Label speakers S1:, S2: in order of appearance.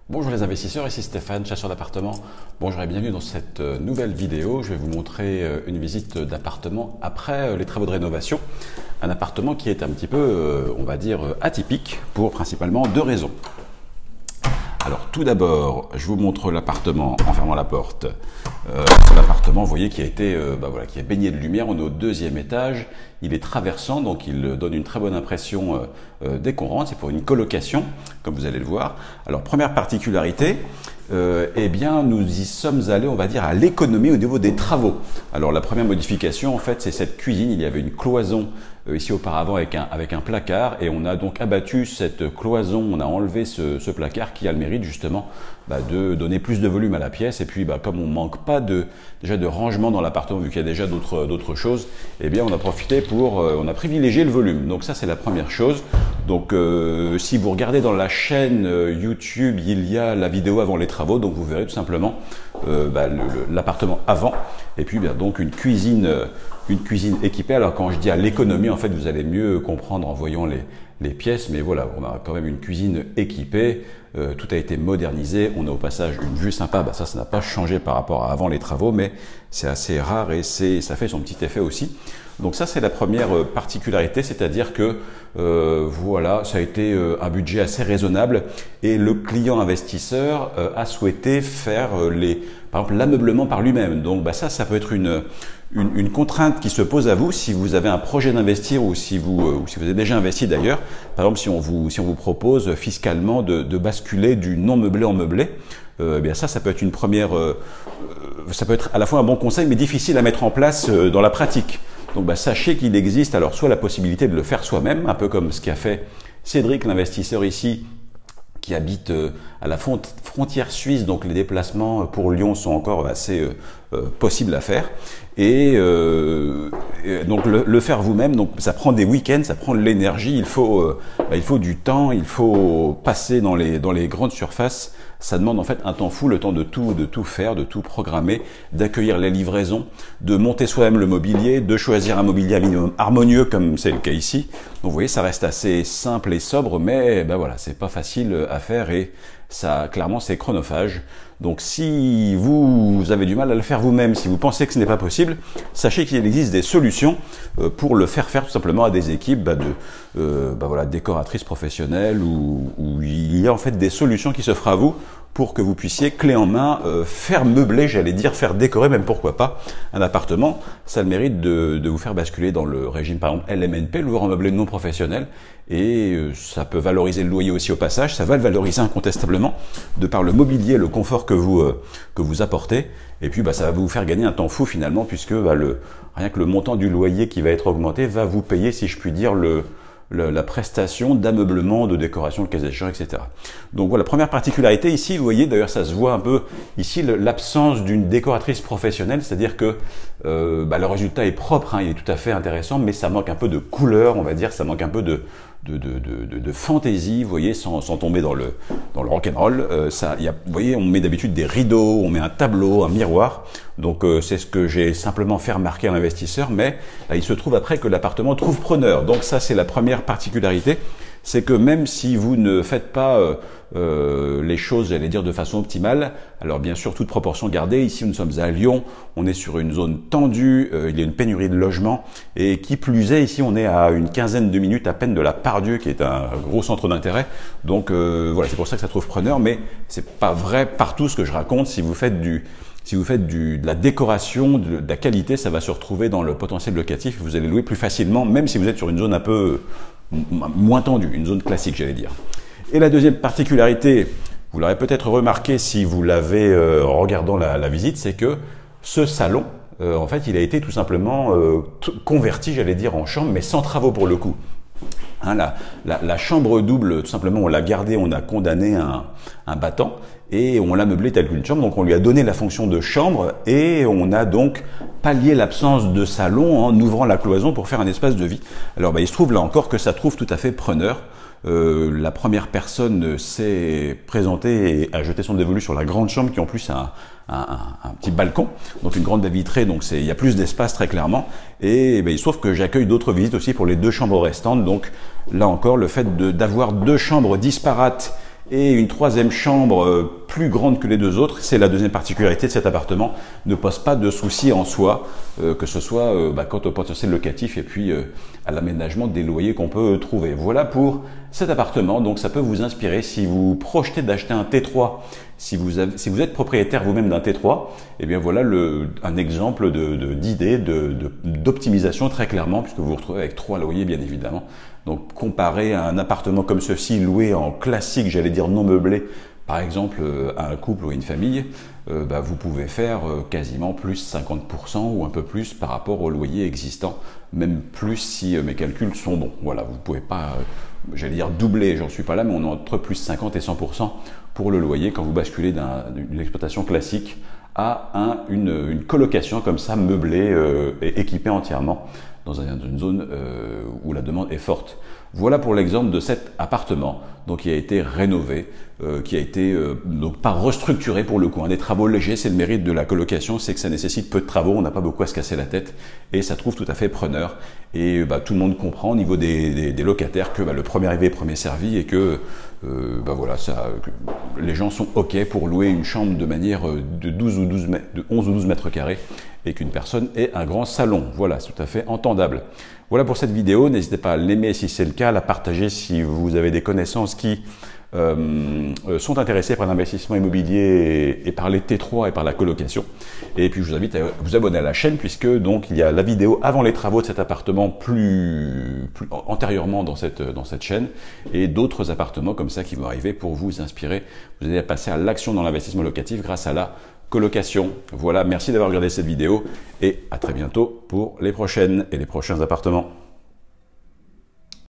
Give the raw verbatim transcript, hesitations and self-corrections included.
S1: Bonjour les investisseurs, ici Stéphane, chasseur d'appartements. Bonjour et bienvenue dans cette nouvelle vidéo. Je vais vous montrer une visite d'appartement après les travaux de rénovation. Un appartement qui est un petit peu, on va dire, atypique pour principalement deux raisons. Alors tout d'abord, je vous montre l'appartement en fermant la porte. Euh, c'est l'appartement, vous voyez, qui a été, euh, bah voilà, qui est baigné de lumière. On est au deuxième étage. Il est traversant, donc il donne une très bonne impression euh, euh, dès qu'on rentre. C'est pour une colocation, comme vous allez le voir. Alors première particularité, euh, eh bien nous y sommes allés, on va dire, à l'économie au niveau des travaux. Alors la première modification, en fait, c'est cette cuisine. Il y avait une cloison euh, ici auparavant avec un avec un placard, et on a donc abattu cette cloison. On a enlevé ce, ce placard qui a le mérite justement bah, de donner plus de volume à la pièce. Et puis, bah, comme on manque pas de déjà de rangement dans l'appartement, vu qu'il y a déjà d'autres d'autres choses, eh bien on a profité pour, euh, on a privilégié le volume. Donc ça c'est la première chose. Donc euh, si vous regardez dans la chaîne euh, YouTube, il y a la vidéo avant les travaux, donc vous verrez tout simplement euh, bah, l'appartement avant, et puis bien, donc une cuisine, euh, une cuisine équipée. Alors quand je dis à l'économie, en fait vous allez mieux comprendre en voyant les les pièces, mais voilà, on a quand même une cuisine équipée, euh, tout a été modernisé, on a au passage une vue sympa. Bah ça, ça n'a pas changé par rapport à avant les travaux, mais c'est assez rare et c'est, ça fait son petit effet aussi. Donc ça, c'est la première particularité, c'est-à-dire que euh, voilà, ça a été euh, un budget assez raisonnable, et le client investisseur euh, a souhaité faire euh, les, par exemple, l'ameublement par lui-même. Donc bah ça, ça peut être une Une, une contrainte qui se pose à vous si vous avez un projet d'investir, ou si vous euh, ou si vous avez déjà investi d'ailleurs. Par exemple, si on vous si on vous propose fiscalement de, de basculer du non meublé en meublé, euh, eh bien ça ça peut être une première euh, ça peut être à la fois un bon conseil mais difficile à mettre en place euh, dans la pratique. Donc bah, sachez qu'il existe alors soit la possibilité de le faire soi-même, un peu comme ce qu'a fait Cédric, l'investisseur ici, qui habite euh, à la frontière suisse, donc les déplacements pour Lyon sont encore assez euh, euh, possibles à faire. Et, euh, et donc le, le faire vous-même, donc ça prend des week-ends, ça prend de l'énergie, il faut, euh, bah, il faut du temps, il faut passer dans les, dans les grandes surfaces. Ça demande en fait un temps fou, le temps de tout, de tout faire, de tout programmer, d'accueillir les livraisons, de monter soi-même le mobilier, de choisir un mobilier minimum harmonieux comme c'est le cas ici. Donc vous voyez, ça reste assez simple et sobre, mais ben voilà, c'est pas facile à faire et ça, clairement, c'est chronophage. Donc si vous avez du mal à le faire vous-même, si vous pensez que ce n'est pas possible, sachez qu'il existe des solutions pour le faire faire tout simplement à des équipes bah, de euh, bah voilà, décoratrices professionnelles, où, où il y a en fait des solutions qui s'offrent à vous pour que vous puissiez, clé en main, euh, faire meubler, j'allais dire, faire décorer, même pourquoi pas, un appartement. Ça a le mérite de, de vous faire basculer dans le régime, par exemple, L M N P, loueur en meublé non professionnel, et euh, ça peut valoriser le loyer aussi au passage. Ça va le valoriser incontestablement, de par le mobilier, le confort que vous, euh, que vous apportez, et puis bah, ça va vous faire gagner un temps fou finalement, puisque bah, le, rien que le montant du loyer qui va être augmenté va vous payer, si je puis dire, le... la prestation d'ameublement, de décoration, le cas échéant, et cetera. Donc voilà, première particularité ici, vous voyez, d'ailleurs ça se voit un peu ici, l'absence d'une décoratrice professionnelle, c'est-à-dire que euh, bah, le résultat est propre, hein, il est tout à fait intéressant, mais ça manque un peu de couleur, on va dire, ça manque un peu de, de, de, de, de fantaisie, vous voyez, sans, sans tomber dans le, dans le rock'n'roll. Euh, ça, y a, vous voyez, on met d'habitude des rideaux, on met un tableau, un miroir, donc euh, c'est ce que j'ai simplement fait remarquer à l'investisseur, mais là, il se trouve après que l'appartement trouve preneur. Donc ça, c'est la première particularité, c'est que même si vous ne faites pas euh, euh, les choses, j'allais dire, de façon optimale, alors bien sûr, toute proportion gardée, ici nous sommes à Lyon, on est sur une zone tendue, euh, il y a une pénurie de logements, et qui plus est, ici on est à une quinzaine de minutes à peine de la Part-Dieu, qui est un gros centre d'intérêt, donc euh, voilà, c'est pour ça que ça trouve preneur, mais c'est pas vrai partout ce que je raconte. Si vous faites du Si vous faites du, de la décoration, de, de la qualité, ça va se retrouver dans le potentiel locatif. Vous allez louer plus facilement, même si vous êtes sur une zone un peu moins tendue, une zone classique, j'allais dire. Et la deuxième particularité, vous l'aurez peut-être remarqué si vous l'avez euh, en regardant la, la visite, c'est que ce salon, euh, en fait, il a été tout simplement euh, converti, j'allais dire, en chambre, mais sans travaux pour le coup. Hein, la, la, la chambre double, tout simplement, on l'a gardée, on a condamné un, un battant et on l'a meublé tel qu'une chambre. Donc on lui a donné la fonction de chambre et on a donc pallié l'absence de salon en ouvrant la cloison pour faire un espace de vie. Alors bah, il se trouve là encore que ça trouve tout à fait preneur. Euh, la première personne s'est présentée et a jeté son dévolu sur la grande chambre qui en plus a un, un, un, un petit balcon, donc une grande baie vitrée, donc il y a plus d'espace très clairement. Et, et ben, il se trouve que j'accueille d'autres visites aussi pour les deux chambres restantes. Donc là encore, le fait d'avoir deux chambres disparates Et une troisième chambre euh, plus grande que les deux autres, c'est la deuxième particularité de cet appartement, ne pose pas de soucis en soi, euh, que ce soit euh, bah, quant au potentiel locatif et puis euh, à l'aménagement des loyers qu'on peut trouver. Voilà pour cet appartement, donc ça peut vous inspirer si vous projetez d'acheter un T trois, si vous, avez, si vous êtes propriétaire vous-même d'un T trois, et bien voilà le, un exemple d'idée, de, de, de, d'optimisation très clairement, puisque vous vous retrouvez avec trois loyers bien évidemment. Donc comparé à un appartement comme ceci, loué en classique, j'allais dire non meublé, par exemple à un couple ou à une famille, euh, bah, vous pouvez faire euh, quasiment plus cinquante pour cent ou un peu plus par rapport au loyer existant, même plus si euh, mes calculs sont bons. Voilà, vous ne pouvez pas, euh, j'allais dire doubler, j'en suis pas là, mais on est entre plus cinquante et cent pour cent pour le loyer quand vous basculez d'une exploitation classique à un, une, une colocation comme ça, meublée euh, et équipée entièrement dans une zone euh, où la demande est forte. Voilà pour l'exemple de cet appartement donc, qui a été rénové, euh, qui a été euh, donc pas restructuré pour le coup. Hein. Des travaux légers, c'est le mérite de la colocation, c'est que ça nécessite peu de travaux, on n'a pas beaucoup à se casser la tête et ça trouve tout à fait preneur. Et bah, tout le monde comprend au niveau des, des, des locataires que bah, le premier arrivé, premier servi et que euh, bah, voilà, ça, que les gens sont OK pour louer une chambre de manière de, douze ou douze mètres, de onze ou douze mètres carrés et qu'une personne ait un grand salon. Voilà, c'est tout à fait entendable. Voilà pour cette vidéo, n'hésitez pas à l'aimer si c'est le cas, à la partager si vous avez des connaissances qui euh, sont intéressées par l'investissement immobilier et, et par les T trois et par la colocation. Et puis je vous invite à vous abonner à la chaîne puisque donc il y a la vidéo avant les travaux de cet appartement plus, plus antérieurement dans cette, dans cette chaîne et d'autres appartements comme ça qui vont arriver pour vous inspirer, vous aider à passer à l'action dans l'investissement locatif grâce à la colocation. Voilà, merci d'avoir regardé cette vidéo et à très bientôt pour les prochaines et les prochains appartements.